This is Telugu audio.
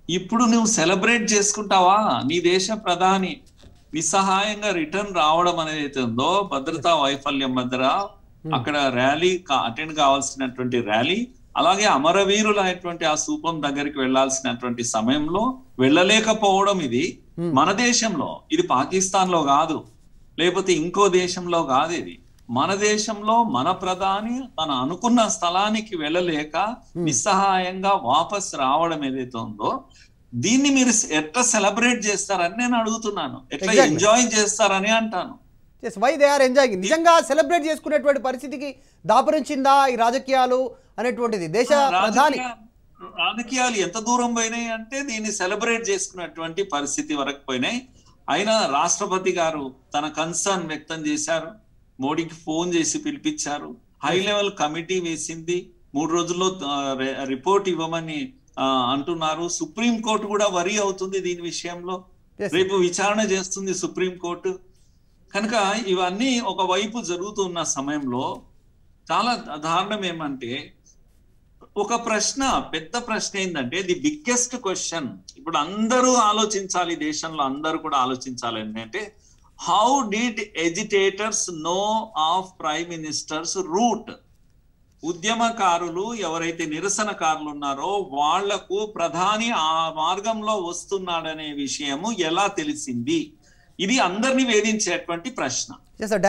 ఇప్పుడు నువ్వు సెలబ్రేట్ చేసుకుంటావా? నీ దేశ ప్రధాని నిస్సహాయంగా రిటర్న్ రావడం అనేది ఉందో, భద్రతా వైఫల్యం మధ్య అక్కడ ర్యాలీ అటెండ్ కావాల్సినటువంటి ర్యాలీ, అలాగే అమరవీరులైనటువంటి ఆ స్థూపం దగ్గరికి వెళ్లాల్సినటువంటి సమయంలో వెళ్ళలేకపోవడం, ఇది మన దేశంలో, ఇది పాకిస్తాన్ లో కాదు, లేకపోతే ఇంకో దేశంలో కాదు, ఇది మన దేశంలో మన ప్రధాని తన అనుకున్న స్థలానికి వెళ్ళలేక నిస్సహాయంగా వాపస్ రావడం ఏదైతే ఉందో, దీన్ని మీరు ఎట్లా సెలబ్రేట్ చేస్తారని నేను అడుగుతున్నాను, ఎట్లా ఎంజాయ్ చేస్తారని అంటాను. Why they are enjoying? నిజంగా సెలబ్రేట్ చేసుకునేటువంటి పరిస్థితికి దాపరించిందా ఈ రాజకీయాలు అనేటువంటిది? దేశ ప్రధాని రాజకీయాలు ఎంత దూరం పోయినాయి అంటే దీన్ని సెలబ్రేట్ చేసుకున్నటువంటి పరిస్థితి వరకు పోయినాయి. అయినా రాష్ట్రపతి గారు తన కన్సర్న్ వ్యక్తం చేశారు, మోడీకి ఫోన్ చేసి పిలిపించారు, హై లెవెల్ కమిటీ వేసింది, 3 రోజుల్లో రిపోర్ట్ ఇవ్వమని అంటున్నారు. సుప్రీం కోర్టు కూడా వరి అవుతుంది దీని విషయంలో, రేపు విచారణ చేస్తుంది సుప్రీం కోర్టు. కనుక ఇవన్నీ ఒకవైపు జరుగుతున్న సమయంలో చాలా దారుణం ఏమంటే, ఒక ప్రశ్న, పెద్ద ప్రశ్న ఏంటంటే, ది బిగ్గెస్ట్ క్వశ్చన్ ఇప్పుడు అందరూ ఆలోచించాలి, దేశంలో అందరూ కూడా ఆలోచించాలి ఏంటంటే, how did agitators know of prime ministers route? ఉద్యమకారులు ఎవరైతే నిరసనకారులు ఉన్నారో వాళ్లకు ప్రధాని ఆ మార్గంలో వస్తున్నాడనే విషయము ఎలా తెలిసింది? ఇది అందరినీ వేధించేటువంటి ప్రశ్న.